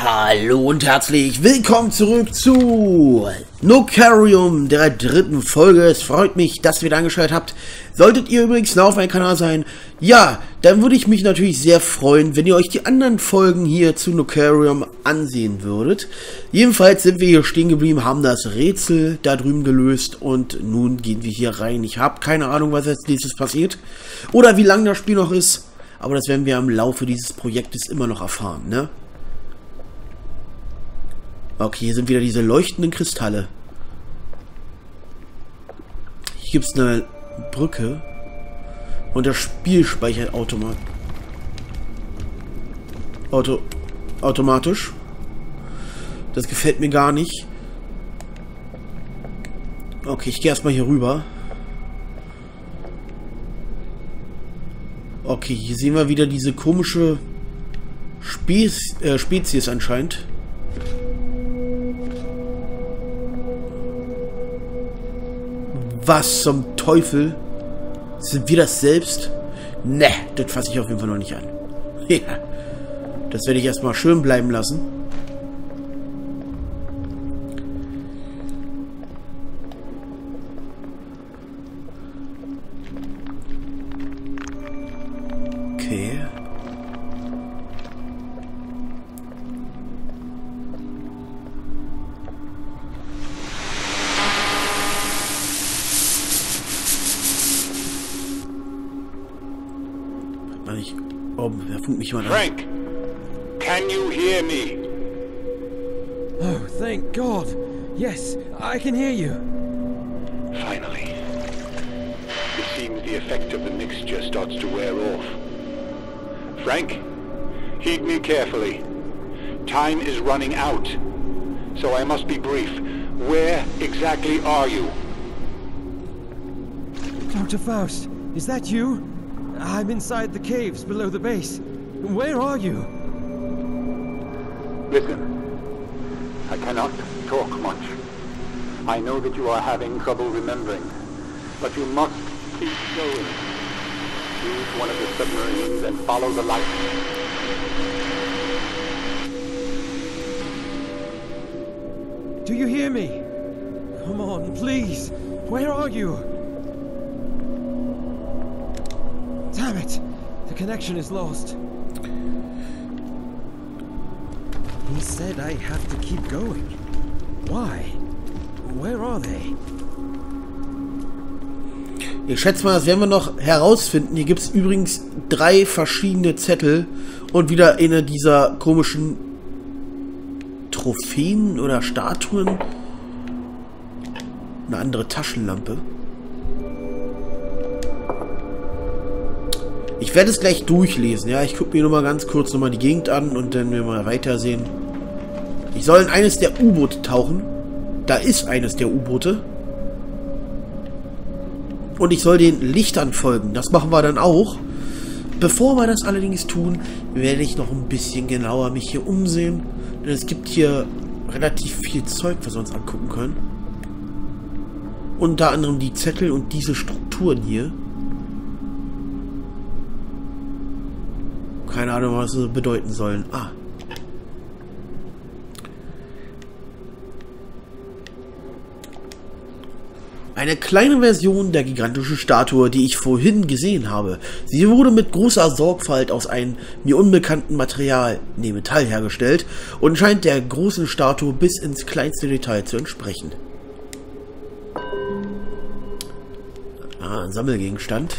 Hallo und herzlich willkommen zurück zu Nokarium, der dritten Folge. Es freut mich, dass ihr wieder eingeschaltet habt. Solltet ihr übrigens neu auf meinem Kanal sein, ja, dann würde ich mich natürlich sehr freuen, wenn ihr euch die anderen Folgen hier zu Nokarium ansehen würdet. Jedenfalls sind wir hier stehen geblieben, haben das Rätsel da drüben gelöst und nun gehen wir hier rein. Ich habe keine Ahnung, was als nächstes passiert oder wie lang das Spiel noch ist, aber das werden wir im Laufe dieses Projektes immer noch erfahren, ne? Okay, hier sind wieder diese leuchtenden Kristalle. Hier gibt es eine Brücke. Und das Spiel speichert automatisch. Das gefällt mir gar nicht. Okay, ich gehe erstmal hier rüber. Okay, hier sehen wir wieder diese komische Spezies anscheinend. Was zum Teufel? Sind wir das selbst? Ne, das fasse ich auf jeden Fall noch nicht an. Ja, das werde ich erstmal schön bleiben lassen. Okay. Oh, wer funkt mich mal an? Frank, can you hear me? Oh, thank God. Yes, I can hear you. Finally. It seems the effect of the mixture starts to wear off. Frank, heed me carefully. Time is running out, so I must be brief. Where exactly are you? Dr. Faust, is that you? I'm inside the caves below the base. Where are you? Listen, I cannot talk much. I know that you are having trouble remembering, but you must keep going. Use one of the submarines and follow the light. Do you hear me? Come on, please. Where are you? Damn it! The connection is lost. He said I have to keep going. Why? Where are they? Ich schätze mal, das werden wir noch herausfinden. Hier gibt es übrigens 3 verschiedene Zettel und wieder eine dieser komischen Trophäen oder Statuen. Eine andere Taschenlampe. Ich werde es gleich durchlesen, ja. Ich gucke mir nur mal ganz kurz nochmal die Gegend an und dann werden wir mal weitersehen. Ich soll in eines der U-Boote tauchen. Da ist eines der U-Boote. Und ich soll den Lichtern folgen. Das machen wir dann auch. Bevor wir das allerdings tun, werde ich noch ein bisschen genauer mich hier umsehen. Denn es gibt hier relativ viel Zeug, was wir uns angucken können. Unter anderem die Zettel und diese Strukturen hier. Keine Ahnung, was sie bedeuten sollen. Ah. Eine kleine Version der gigantischen Statue, die ich vorhin gesehen habe. Sie wurde mit großer Sorgfalt aus einem mir unbekannten Material, Metall, hergestellt und scheint der großen Statue bis ins kleinste Detail zu entsprechen. Ah, ein Sammelgegenstand.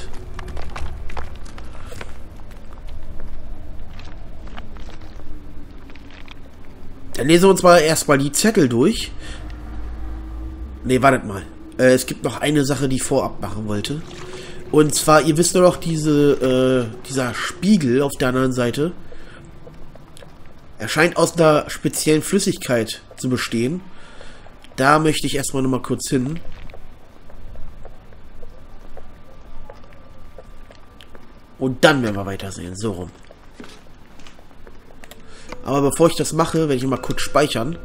Dann lesen wir uns mal erstmal die Zettel durch. Ne, wartet mal. Es gibt noch eine Sache, die ich vorab machen wollte. Und zwar, ihr wisst doch, dieser Spiegel auf der anderen Seite. Er scheint aus einer speziellen Flüssigkeit zu bestehen. Da möchte ich erstmal nochmal kurz hin. Und dann werden wir weitersehen. So rum. Aber bevor ich das mache, werde ich mal kurz speichern.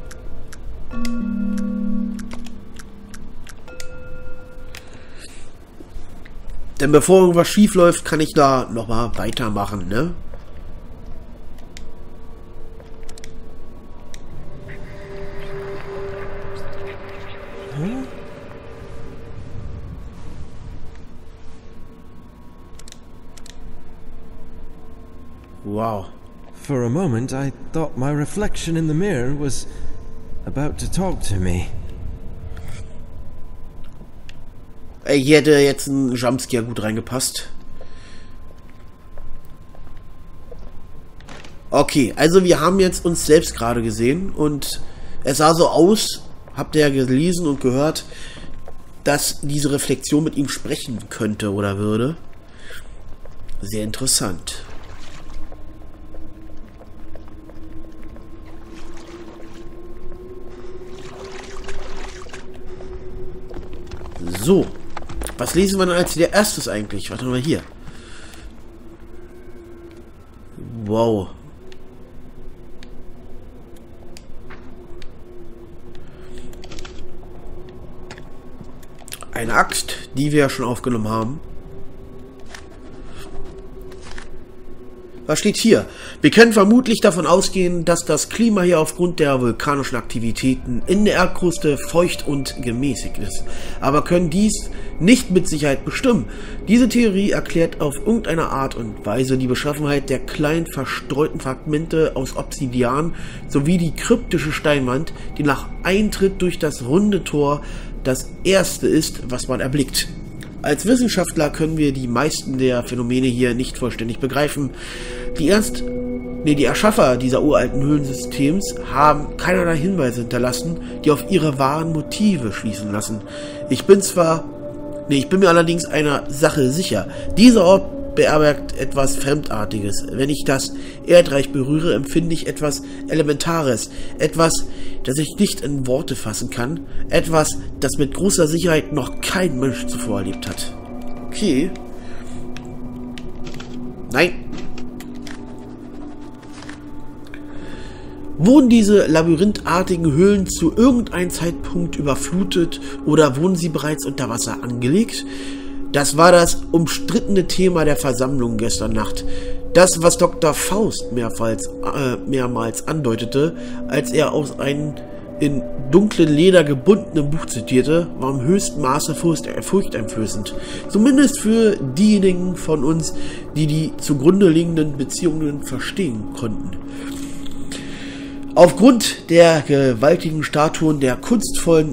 Denn bevor irgendwas schief läuft, kann ich da nochmal weitermachen, ne? Wow. For a moment, I thought my reflection in the mirror was about to talk to me. Hier hätte jetzt ein Jumpscare gut reingepasst. Okay, also wir haben jetzt uns selbst gerade gesehen und es sah so aus, habt ihr ja gelesen und gehört, dass diese Reflexion mit ihm sprechen könnte oder würde. Sehr interessant. So, was lesen wir dann als erstes eigentlich? Warte mal hier. Wow. Eine Axt, die wir ja schon aufgenommen haben. Was steht hier? Wir können vermutlich davon ausgehen, dass das Klima hier aufgrund der vulkanischen Aktivitäten in der Erdkruste feucht und gemäßigt ist. Aber können dies nicht mit Sicherheit bestimmen. Diese Theorie erklärt auf irgendeine Art und Weise die Beschaffenheit der kleinen verstreuten Fragmente aus Obsidian sowie die kryptische Steinwand, die nach Eintritt durch das runde Tor das erste ist, was man erblickt. Als Wissenschaftler können wir die meisten der Phänomene hier nicht vollständig begreifen. Die Erschaffer dieser uralten Höhlensystems haben keinerlei Hinweise hinterlassen, die auf ihre wahren Motive schließen lassen. Ich bin mir allerdings einer Sache sicher. Dieser Ort beherbergt etwas Fremdartiges. Wenn ich das Erdreich berühre, empfinde ich etwas Elementares. Etwas, das ich nicht in Worte fassen kann. Etwas, das mit großer Sicherheit noch kein Mensch zuvor erlebt hat. Okay. Nein. Wurden diese labyrinthartigen Höhlen zu irgendeinem Zeitpunkt überflutet oder wurden sie bereits unter Wasser angelegt? Das war das umstrittene Thema der Versammlung gestern Nacht. Das, was Dr. Faust mehrmals andeutete, als er aus einem in dunklen Leder gebundenen Buch zitierte, war im höchsten Maße furchteinflößend. Zumindest für diejenigen von uns, die die zugrunde liegenden Beziehungen verstehen konnten. Aufgrund der gewaltigen Statuen der kunstvollen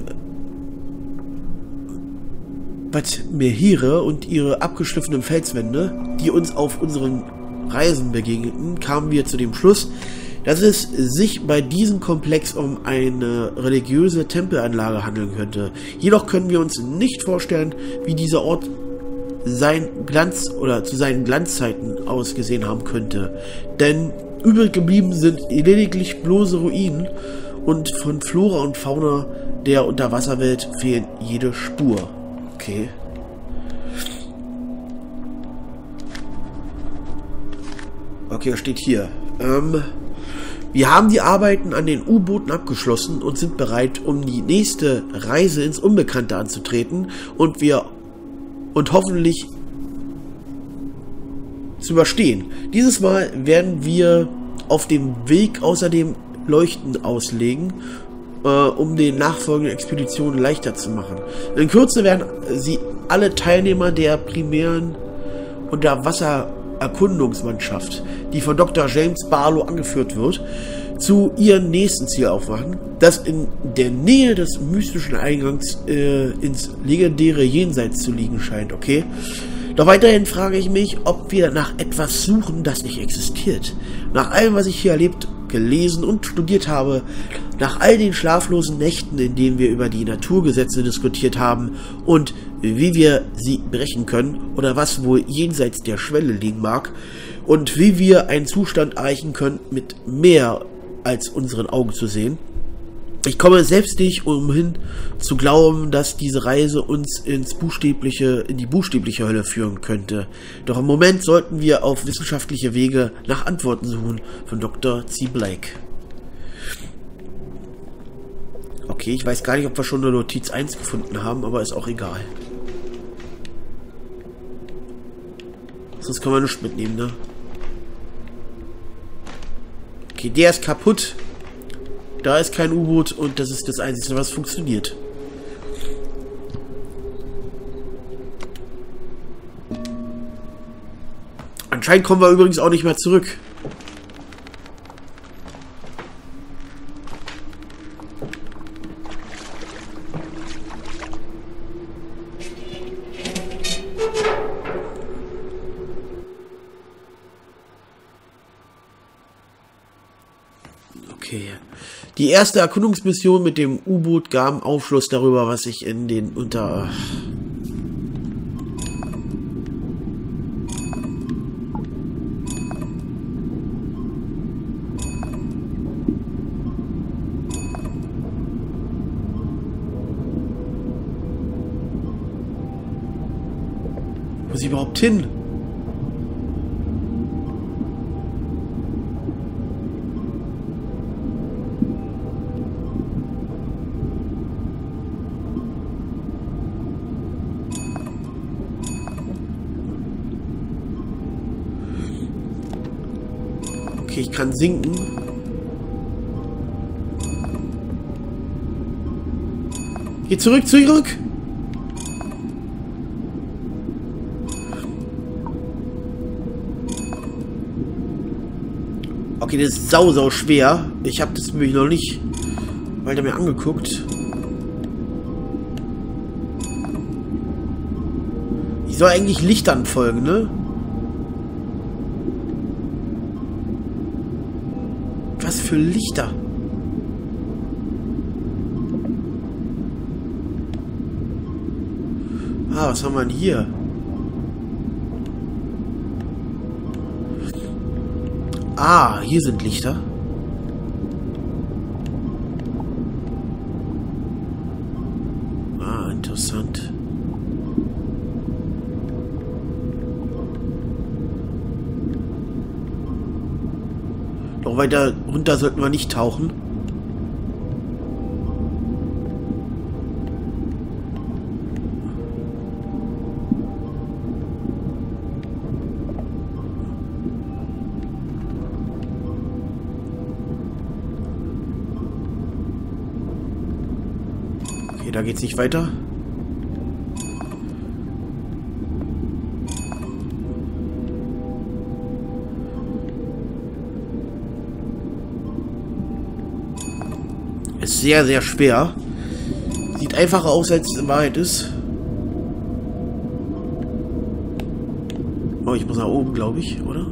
Menhire und ihre abgeschliffenen Felswände, die uns auf unseren Reisen begegneten, kamen wir zu dem Schluss, dass es sich bei diesem Komplex um eine religiöse Tempelanlage handeln könnte. Jedoch können wir uns nicht vorstellen, wie dieser Ort zu seinen Glanzzeiten ausgesehen haben könnte. Denn übrig geblieben sind lediglich bloße Ruinen und von Flora und Fauna der Unterwasserwelt fehlen jede Spur. Okay. Okay, was steht hier? Wir haben die Arbeiten an den U-Booten abgeschlossen und sind bereit, um die nächste Reise ins Unbekannte anzutreten und hoffentlich zu überstehen. Dieses Mal werden wir auf dem Weg außerdem Leuchten auslegen, um den nachfolgenden Expeditionen leichter zu machen. In Kürze werden sie alle Teilnehmer der primären Unterwassererkundungsmannschaft, die von Dr. James Barlow angeführt wird, zu ihrem nächsten Ziel aufmachen, das in der Nähe des mystischen Eingangs ins legendäre Jenseits zu liegen scheint, okay? Doch weiterhin frage ich mich, ob wir nach etwas suchen, das nicht existiert. Nach allem, was ich hier erlebt, gelesen und studiert habe, nach all den schlaflosen Nächten, in denen wir über die Naturgesetze diskutiert haben und wie wir sie brechen können oder was wohl jenseits der Schwelle liegen mag und wie wir einen Zustand erreichen können, mit mehr als unseren Augen zu sehen. Ich komme selbst nicht umhin zu glauben, dass diese Reise uns in die buchstäbliche Hölle führen könnte. Doch im Moment sollten wir auf wissenschaftliche Wege nach Antworten suchen von Dr. C. Blake. Okay, ich weiß gar nicht, ob wir schon eine Notiz 1 gefunden haben, aber ist auch egal. Sonst können wir nichts mitnehmen, ne? Okay, der ist kaputt. Da ist kein U-Boot und das ist das Einzige, was funktioniert. Anscheinend kommen wir übrigens auch nicht mehr zurück. Okay. Die erste Erkundungsmission mit dem U-Boot gab Aufschluss darüber, was sich in den Wo ist sie überhaupt hin? Okay, ich kann sinken. Geh zurück, zurück! Okay, das ist sau schwer. Ich habe das nämlich noch nicht weiter mir angeguckt. Ich soll eigentlich Lichtern folgen, ne? Was für Lichter? Ah, was haben wir denn hier? Ah, hier sind Lichter. Ah, interessant. Noch weiter runter sollten wir nicht tauchen. Okay, da geht's nicht weiter. Ist sehr schwer. Sieht einfacher aus, als es in Wahrheit ist. Oh, ich muss nach oben, glaube ich, oder?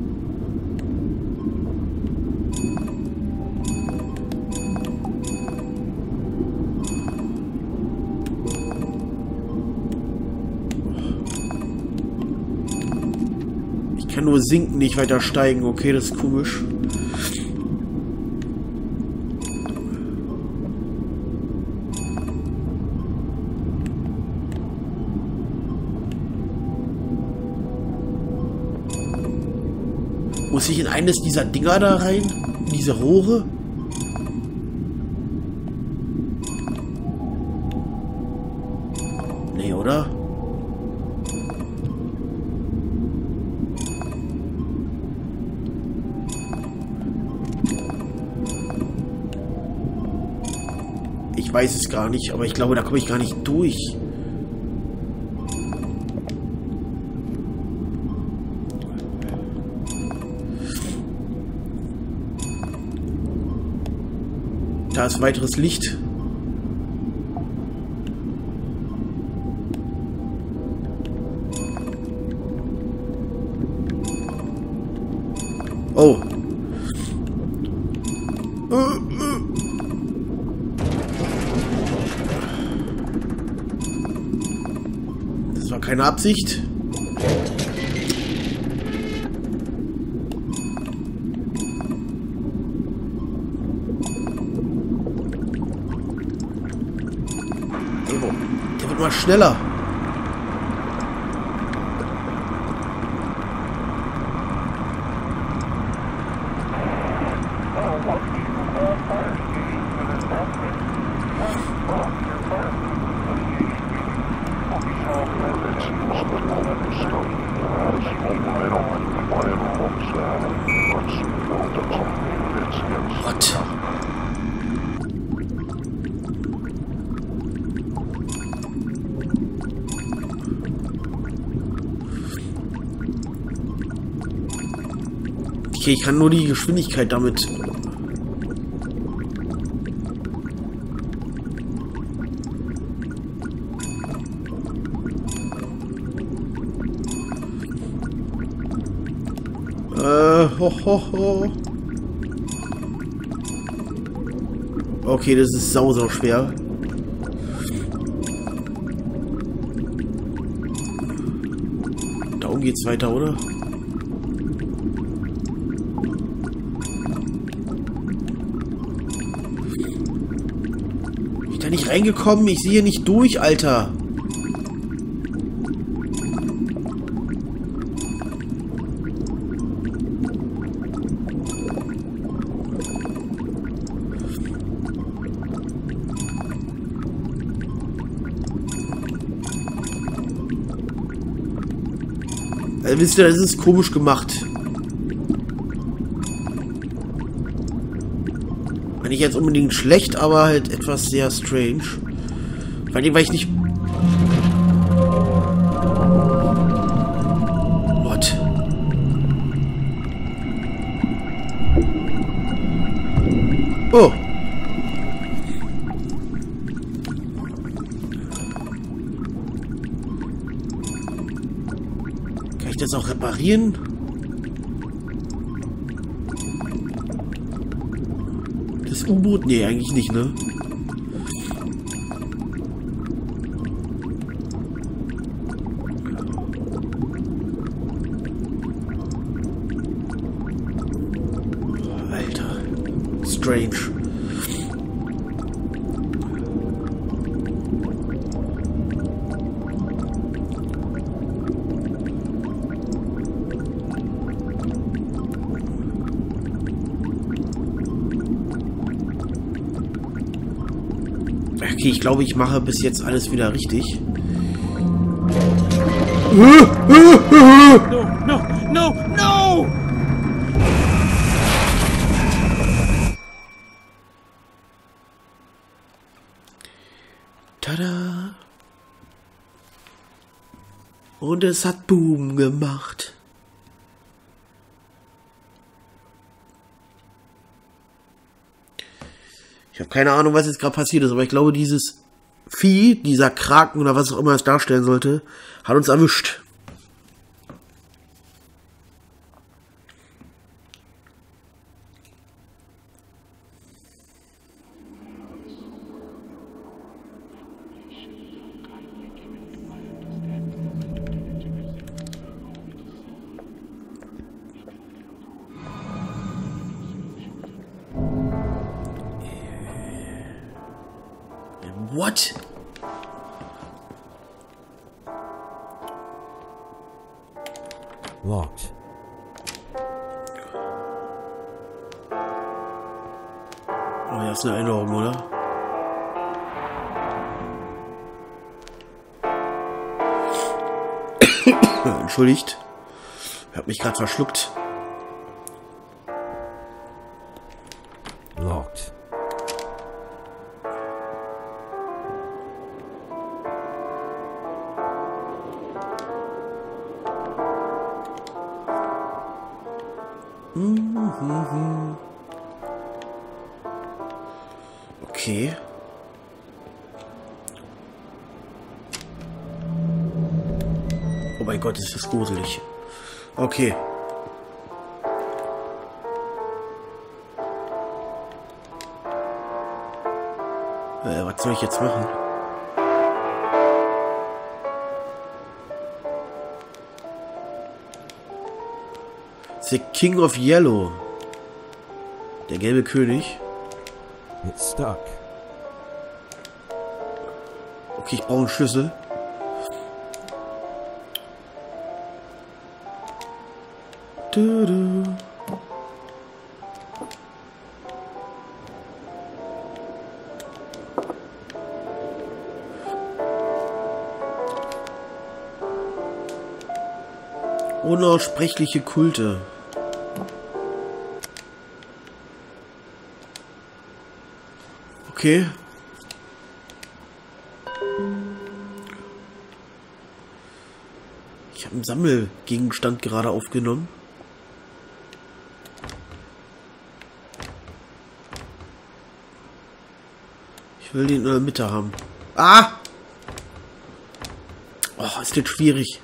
Ich kann nur sinken, nicht weiter steigen. Okay, das ist komisch. Muss ich in eines dieser Dinger da rein? In diese Rohre? Nee, oder? Ich weiß es gar nicht, aber ich glaube, da komme ich gar nicht durch. Da ist weiteres Licht. Oh. Das war keine Absicht. Der wird mal schneller. What? Ich kann nur die Geschwindigkeit damit... Okay, das ist sau schwer. Da oben geht's weiter, oder? Bin ich da nicht reingekommen? Ich sehe nicht durch, Alter. Wisst ihr, das ist komisch gemacht. Nicht jetzt unbedingt schlecht, aber halt etwas sehr strange. Vor allem, weil ich nicht... What? Oh! Kann ich das auch reparieren? Das U-Boot? Nee, eigentlich nicht, ne? Alter. Strange. Okay, ich glaube, ich mache bis jetzt alles wieder richtig. No, no, no, no! Tada! Und es hat Boom gemacht. Ich habe keine Ahnung, was jetzt gerade passiert ist, aber ich glaube, dieses Vieh, dieser Kraken oder was auch immer es darstellen sollte, hat uns erwischt. What? Locked. Oh, das ist eine Erinnerung, oder? Entschuldigt. Ich habe mich gerade verschluckt. Locked. Okay. Oh mein Gott, ist das gruselig. Okay. Was soll ich jetzt machen? The King of Yellow. Der gelbe König. It's stuck. Okay, ich brauche einen Schlüssel. Du. Unaussprechliche Kulte. Okay. Ich habe einen Sammelgegenstand gerade aufgenommen. Ich will den in der Mitte haben. Ah! Oh, ist das schwierig.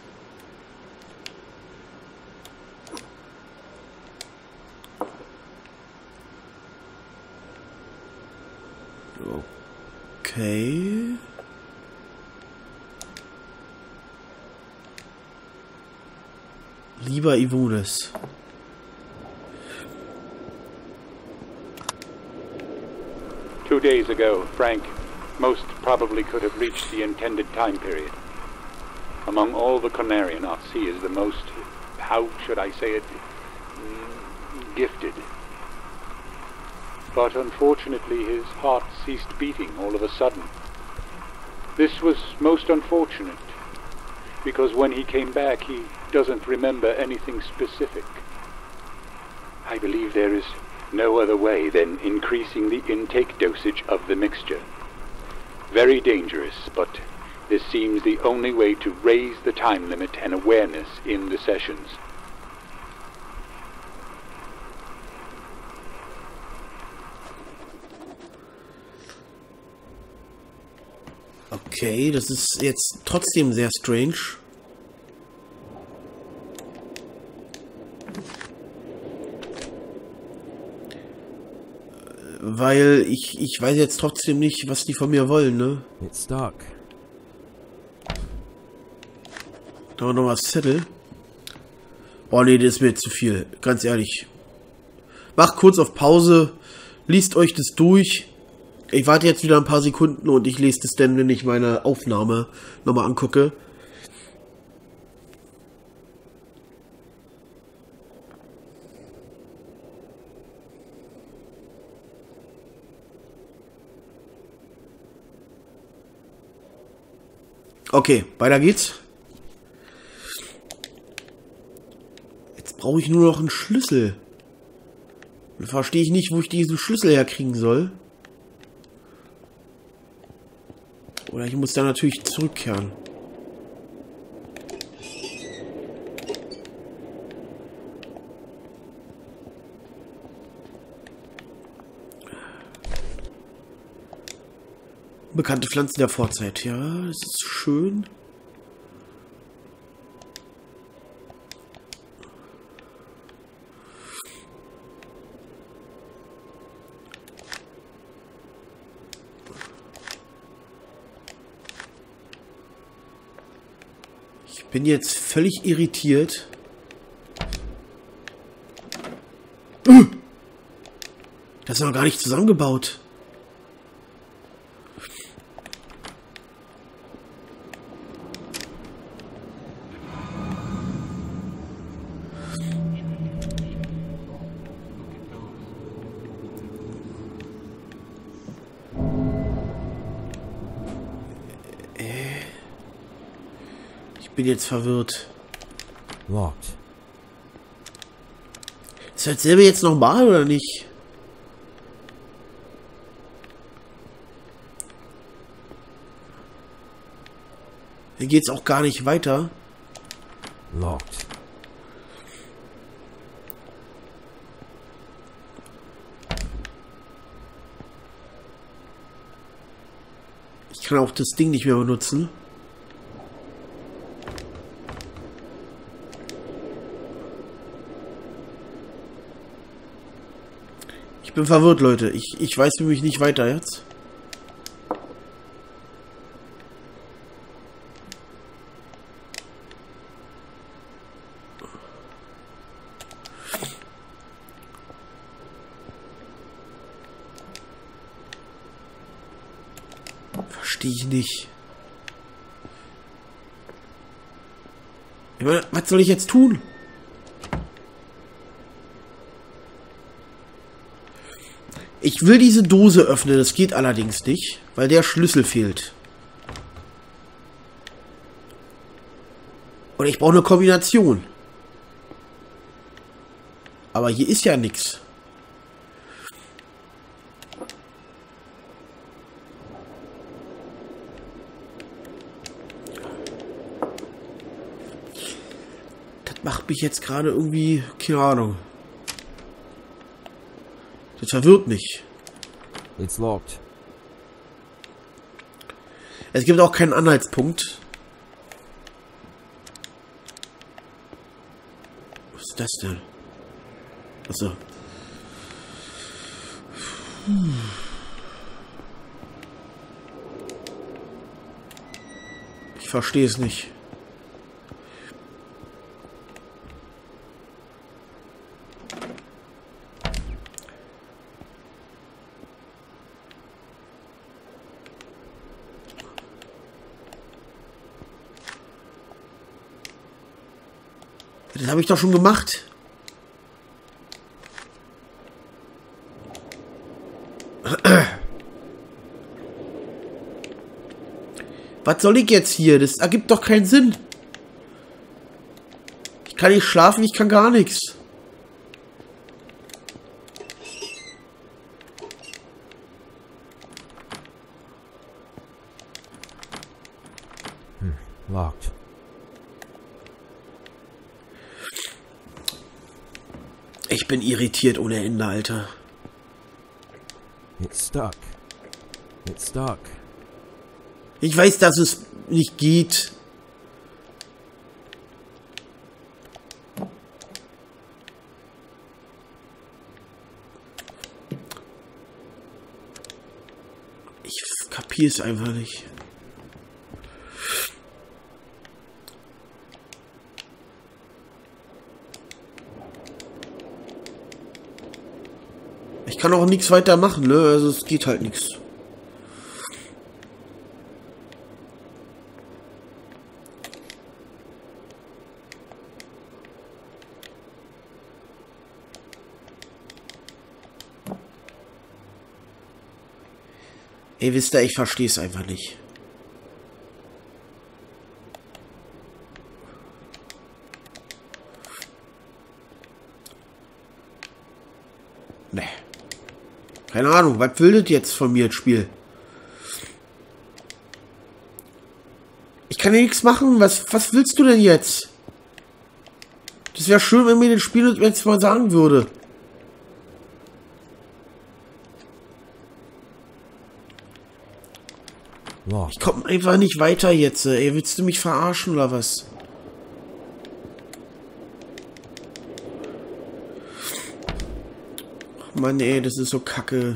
Okay. Lieber Ivones. Two days ago, Frank most probably could have reached the intended time period. Among all the Conarianauts, he is the most, how should I say it, gifted. But unfortunately, his heart ceased beating all of a sudden. This was most unfortunate, because when he came back, he doesn't remember anything specific. I believe there is no other way than increasing the intake dosage of the mixture. Very dangerous, but this seems the only way to raise the time limit and awareness in the sessions. Okay, das ist jetzt trotzdem sehr strange. Weil ich weiß jetzt trotzdem nicht, was die von mir wollen, ne? It's dark. Da war noch was Zettel. Oh ne, das ist mir zu viel. Ganz ehrlich. Macht kurz auf Pause. Liest euch das durch. Ich warte jetzt wieder ein paar Sekunden und ich lese das dann, wenn ich meine Aufnahme nochmal angucke. Okay, weiter geht's. Jetzt brauche ich nur noch einen Schlüssel. Dann verstehe ich nicht, wo ich diesen Schlüssel herkriegen soll. Oder ich muss da natürlich zurückkehren. Bekannte Pflanzen der Vorzeit. Ja, das ist schön. Ich bin jetzt völlig irritiert. Das ist noch gar nicht zusammengebaut. Ich bin jetzt verwirrt. Locked. Ist das selber jetzt normal oder nicht? Hier geht's auch gar nicht weiter. Locked. Ich kann auch das Ding nicht mehr benutzen. Ich bin verwirrt, Leute. Ich weiß nämlich nicht weiter jetzt. Verstehe ich nicht. Ich meine, was soll ich jetzt tun? Ich will diese Dose öffnen, das geht allerdings nicht, weil der Schlüssel fehlt. Und ich brauche eine Kombination. Aber hier ist ja nichts. Das macht mich jetzt gerade irgendwie, keine Ahnung. Das verwirrt mich. It's locked. Es gibt auch keinen Anhaltspunkt. Was ist das denn? Achso. Ich verstehe es nicht. Das habe ich doch schon gemacht. Was soll ich jetzt hier? Das ergibt doch keinen Sinn. Ich kann nicht schlafen, ich kann gar nichts. Locked. Ich bin irritiert ohne Ende, Alter. It's stuck. It's stuck. Ich weiß, dass es nicht geht. Ich kapiere es einfach nicht. Ich kann auch nichts weiter machen, ne? Also es geht halt nichts. Ey, wisst ihr, ich verstehe es einfach nicht. Nee. Keine Ahnung, was will das jetzt von mir, das Spiel? Ich kann ja nichts machen. Was willst du denn jetzt? Das wäre schön, wenn mir das Spiel jetzt mal sagen würde. Ich komme einfach nicht weiter jetzt. Ey, willst du mich verarschen oder was? Ach Mann, ey, das ist so kacke.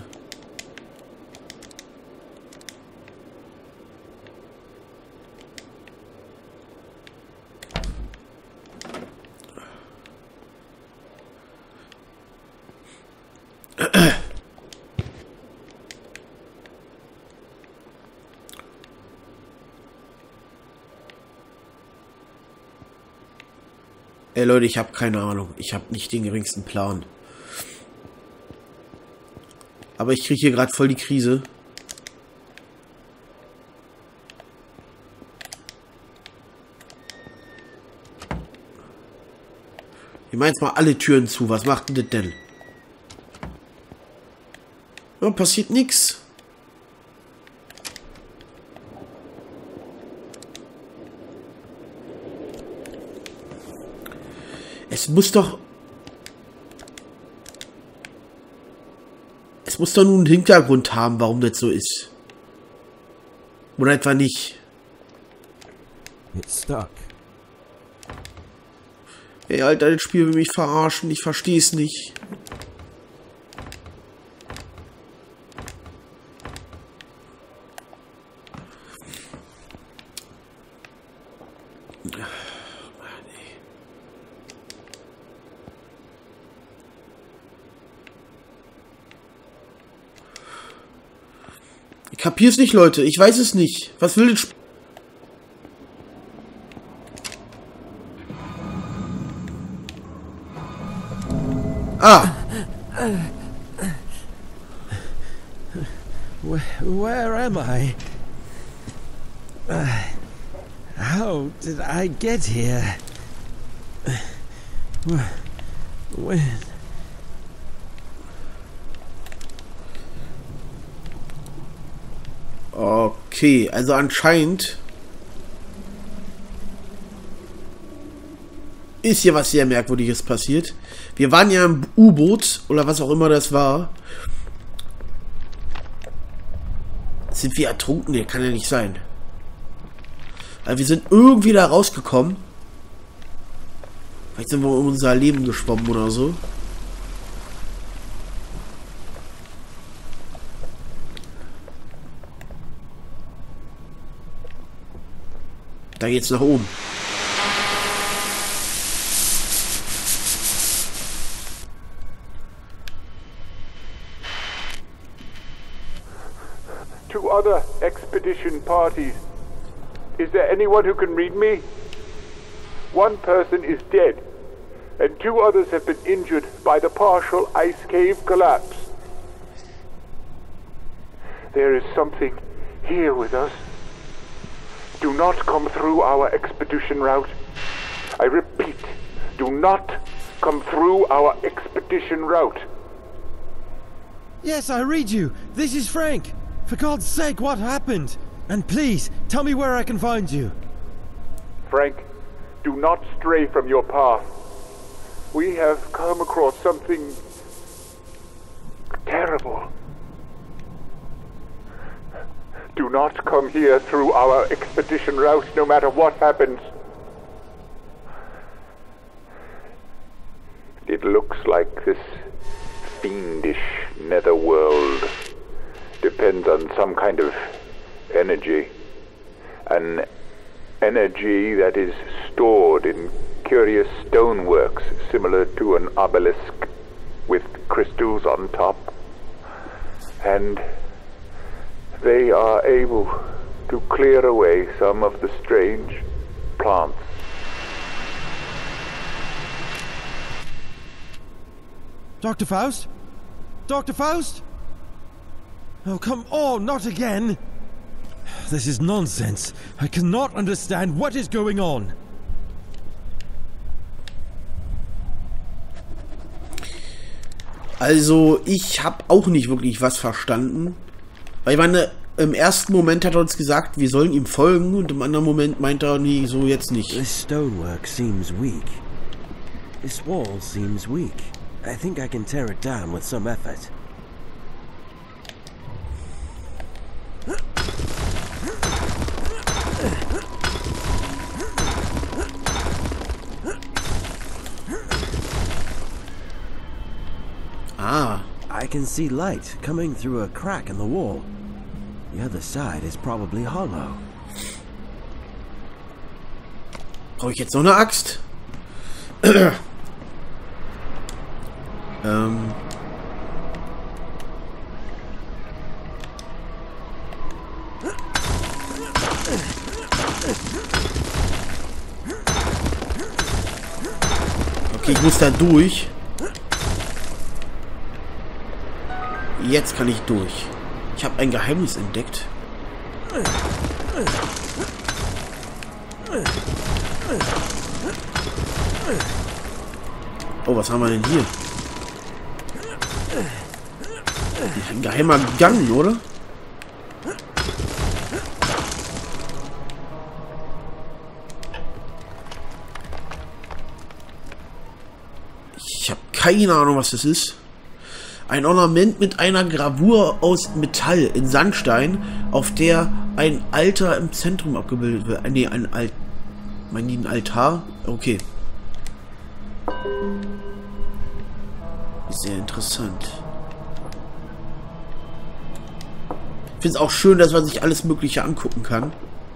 Ey Leute, ich habe keine Ahnung. Ich habe nicht den geringsten Plan. Aber ich kriege hier gerade voll die Krise. Ich meine jetzt mal alle Türen zu. Was macht denn das denn? Ja, passiert nichts. Es muss doch nun einen Hintergrund haben, warum das so ist. Oder etwa nicht. It's stuck. Ey, Alter, das Spiel will mich verarschen. Ich verstehe es nicht. Ich kapier's nicht, Leute. Ich weiß es nicht. Was will das Spiel? Ah! Where am I? How did I get here? When? Okay, also anscheinend ist hier was sehr Merkwürdiges passiert. Wir waren ja im U-Boot oder was auch immer das war. Sind wir ertrunken? Nee, kann ja nicht sein. Weil wir sind irgendwie da rausgekommen. Vielleicht sind wir um unser Leben geschwommen oder so. Da geht's nach oben. Two other expedition parties. Is there anyone who can read me? One person is dead, and two others have been injured by the partial ice cave collapse. There is something here with us. Do not come through our expedition route. I repeat, do not come through our expedition route. Yes, I read you. This is Frank. For God's sake, what happened? And please, tell me where I can find you. Frank, do not stray from your path. We have come across something terrible. Do not come here through our expedition route, no matter what happens. It looks like this fiendish netherworld depends on some kind of energy. An energy that is stored in curious stoneworks similar to an obelisk with crystals on top. And they are able to clear away some of the strange plants. Dr. Faust? Dr. Faust? Oh, come on, not again! This is nonsense. I cannot understand what is going on. Also, ich habe auch nicht wirklich was verstanden. Weil ich meine, im ersten Moment hat er uns gesagt, wir sollen ihm folgen, und im anderen Moment meint er, nee, so jetzt nicht. This stonework seems weak. This wall seems weak. I think I can tear it down with some effort. Ah. I can see light coming through a crack in the wall. The other side is probably hollow. Brauche ich jetzt noch eine Axt? Okay, ich muss da durch. Jetzt kann ich durch. Ich habe ein Geheimnis entdeckt. Oh, was haben wir denn hier? Ein geheimer Gang, oder? Ich habe keine Ahnung, was das ist. Ein Ornament mit einer Gravur aus Metall in Sandstein, auf der ein Altar im Zentrum abgebildet wird. Nee, ein Altar? Okay. Sehr interessant. Ich finde es auch schön, dass man sich alles Mögliche angucken kann.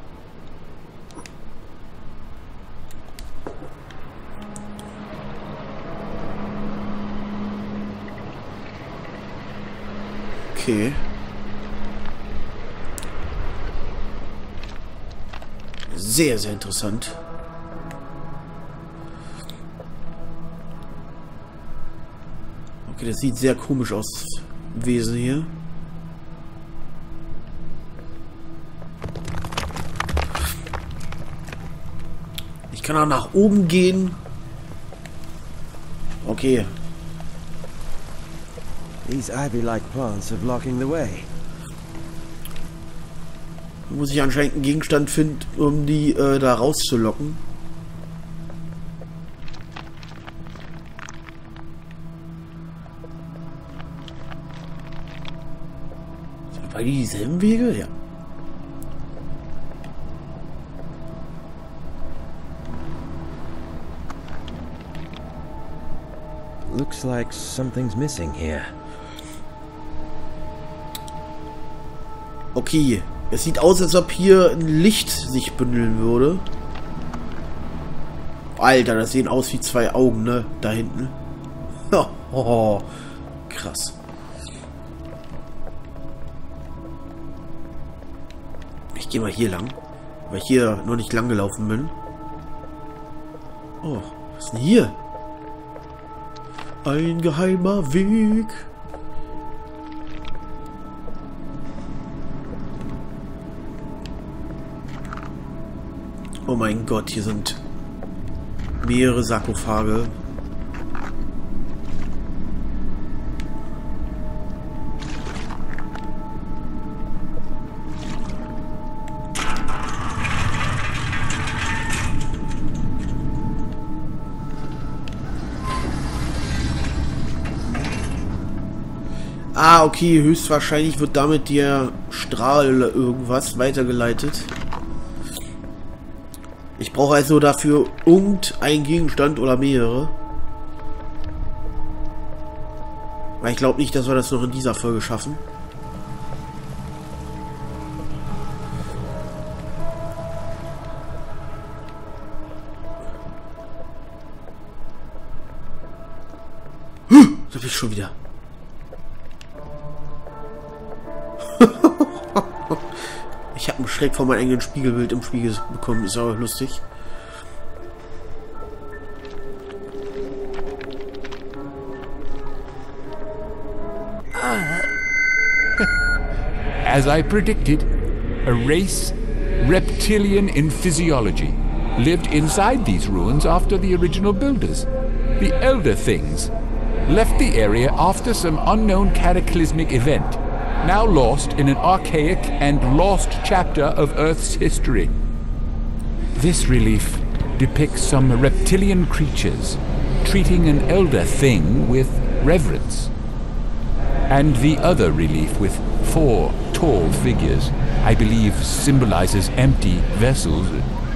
Okay. Sehr, sehr interessant. Okay, das sieht sehr komisch aus, das Wesen hier. Ich kann auch nach oben gehen. Okay. These ivy-like plants are blocking the way. Da muss ich anscheinend einen Gegenstand finden, um die da rauszulocken. Sind beide dieselben Wege? Ja. Looks like something's missing here. Okay, es sieht aus, als ob hier ein Licht sich bündeln würde. Alter, das sehen aus wie zwei Augen, ne? Da hinten. Oh, krass. Ich gehe mal hier lang, weil ich hier noch nicht lang gelaufen bin. Oh, was ist denn hier? Ein geheimer Weg. Oh mein Gott, hier sind mehrere Sarkophage. Ah, okay, höchstwahrscheinlich wird damit der Strahl oder irgendwas weitergeleitet. Ich brauche also dafür irgendeinen Gegenstand oder mehrere. Weil ich glaube nicht, dass wir das noch in dieser Folge schaffen. Da bin ich schon wieder. Ich habe einen Schreck vor meinem eigenen Spiegelbild im Spiegel bekommen. Ist auch lustig. As I predicted, a race, reptilian in physiology, lived inside these ruins after the original builders. The Elder Things left the area after some unknown cataclysmic event, now lost in an archaic and lost chapter of Earth's history. This relief depicts some reptilian creatures treating an elder thing with reverence. And the other relief with 4 tall figures, I believe symbolizes empty vessels.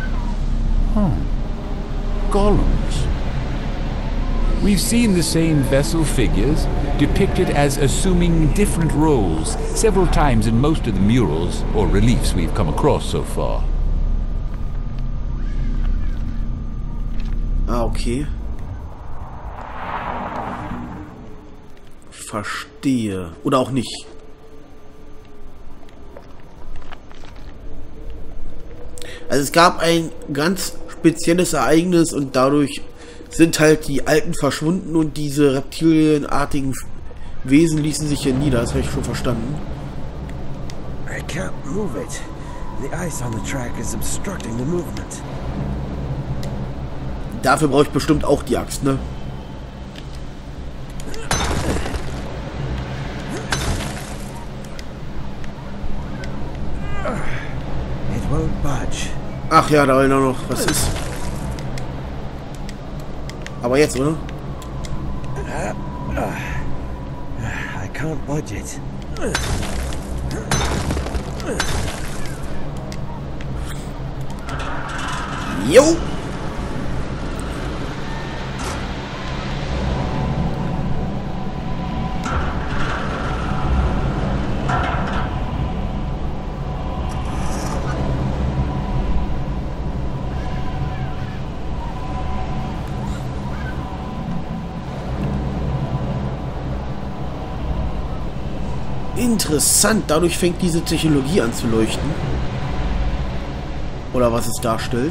Golems. We've seen the same vessel figures depicted as assuming different roles several times in most of the murals or reliefs we've come across so far. Ah, okay. Verstehe. Oder auch nicht. Also es gab ein ganz spezielles Ereignis und dadurch sind halt die Alten verschwunden und diese reptilienartigen Wesen ließen sich hier nieder. Das habe ich schon verstanden. I can't move it. The ice on the track is obstructing the movement. Dafür brauche ich bestimmt auch die Axt, ne? It won't budge. Ach ja, da will noch was ist. Aber jetzt, oder? I can't budge it. Jo! Interessant, dadurch fängt diese Technologie an zu leuchten. Oder was es darstellt.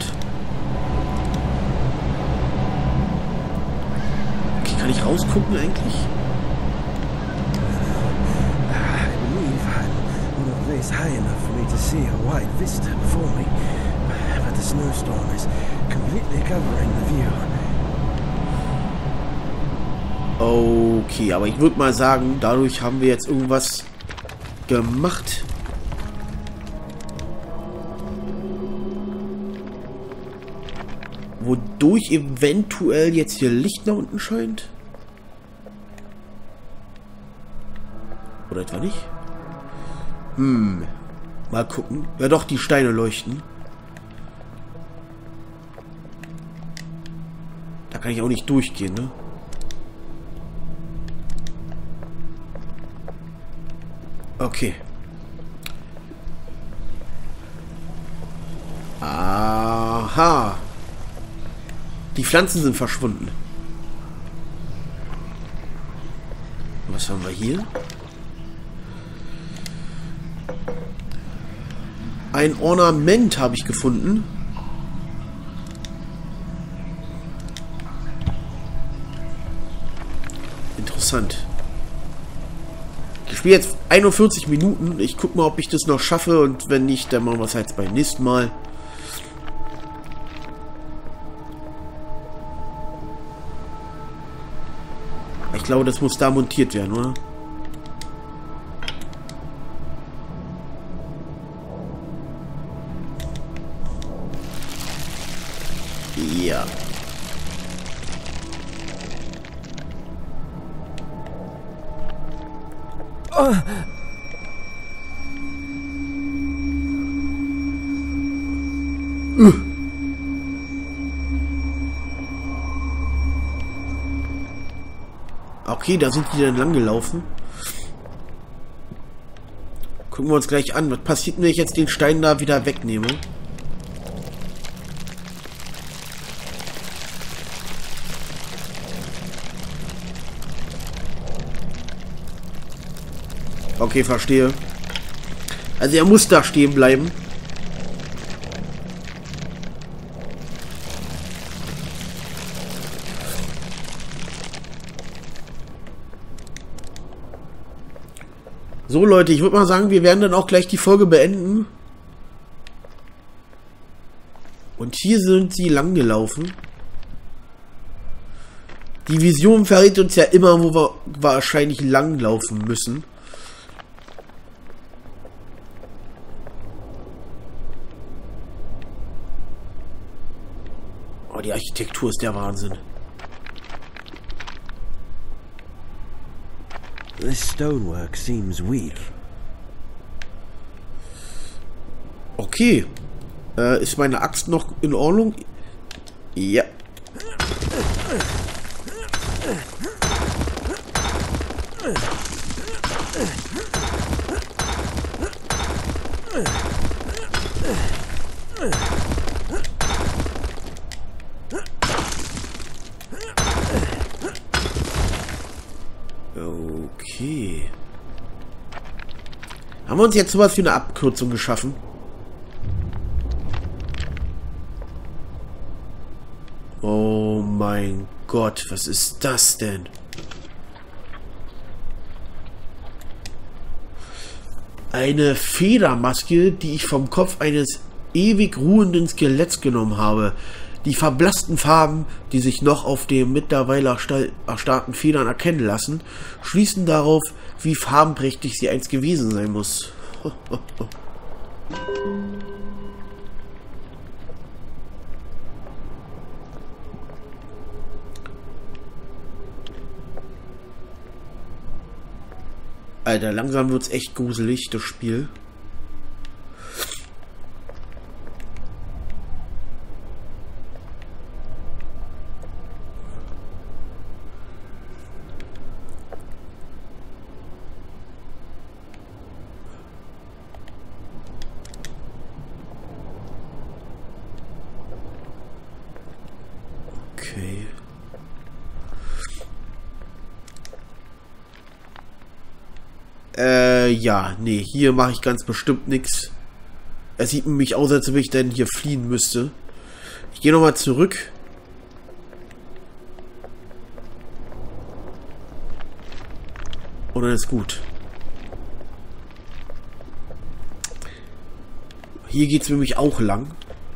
Okay, kann ich rausgucken eigentlich? I believe I'm in a place high enough for me to see a wide vista before me. But the snowstorm is completely covering the view. Okay, aber ich würde mal sagen, dadurch haben wir jetzt irgendwas gemacht. Wodurch eventuell jetzt hier Licht nach unten scheint? Oder etwa nicht? Mal gucken. Ja doch, die Steine leuchten. Da kann ich auch nicht durchgehen, ne? Okay. Aha. Die Pflanzen sind verschwunden. Was haben wir hier? Ein Ornament habe ich gefunden. Interessant. Ich spiele jetzt 41 Minuten. Ich gucke mal, ob ich das noch schaffe. Und wenn nicht, dann machen wir es halt beim nächsten Mal. Ich glaube, das muss da montiert werden, oder? Ja. Okay, da sind die dann lang gelaufen. Gucken wir uns gleich an. Was passiert, wenn ich jetzt den Stein da wieder wegnehme? Okay, verstehe. Also er muss da stehen bleiben. So Leute, ich würde mal sagen, wir werden dann auch gleich die Folge beenden. Und hier sind sie lang gelaufen. Die Vision verrät uns ja immer, wo wir wahrscheinlich lang laufen müssen. Oh, die Architektur ist der Wahnsinn. This stonework seems weak. Okay. Ist meine Axt noch in Ordnung? Ja. Okay. Haben wir uns jetzt sowas wie eine Abkürzung geschaffen? Oh mein Gott, was ist das denn? Eine Federmaske, die ich vom Kopf eines ewig ruhenden Skeletts genommen habe. Die verblassten Farben, die sich noch auf den mittlerweile erstarrten Federn erkennen lassen, schließen darauf, wie farbenprächtig sie einst gewesen sein muss. Alter, langsam wird's echt gruselig, das Spiel. Okay. Ja, nee, hier mache ich ganz bestimmt nichts. Es sieht nämlich aus, als ob ich dann hier fliehen müsste. Ich gehe nochmal zurück. Und dann ist gut. Hier geht es nämlich auch lang.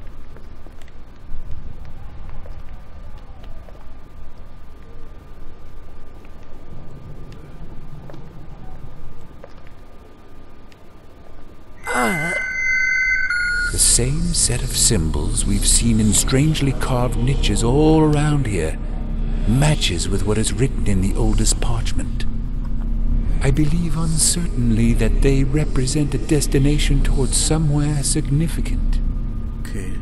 The same set of symbols we've seen in strangely carved niches all around here matches with what is written in the oldest parchment. I believe uncertainly that they represent a destination towards somewhere significant. Okay.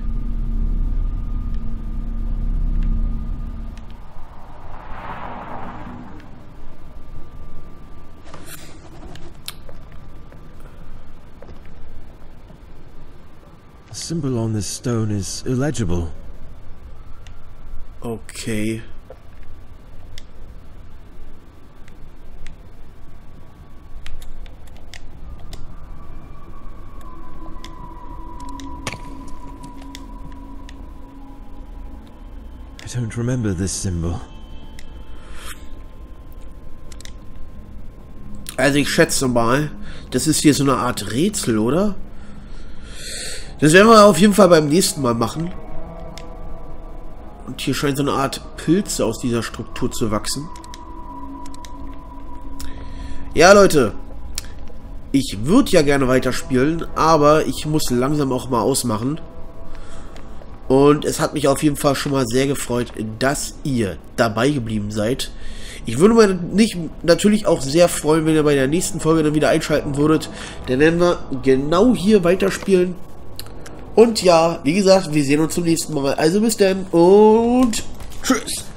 symbol on this stone is illegible. Okay. I don't remember this symbol. Also ich schätze mal, das ist hier so eine Art Rätsel, oder? Das werden wir auf jeden Fall beim nächsten Mal machen. Und hier scheint so eine Art Pilze aus dieser Struktur zu wachsen. Ja, Leute. Ich würde ja gerne weiterspielen, aber ich muss langsam auch mal ausmachen. Und es hat mich auf jeden Fall schon mal sehr gefreut, dass ihr dabei geblieben seid. Ich würde mich natürlich auch sehr freuen, wenn ihr bei der nächsten Folge dann wieder einschalten würdet. Dann werden wir genau hier weiterspielen. Und ja, wie gesagt, wir sehen uns zum nächsten Mal. Also bis dann und tschüss.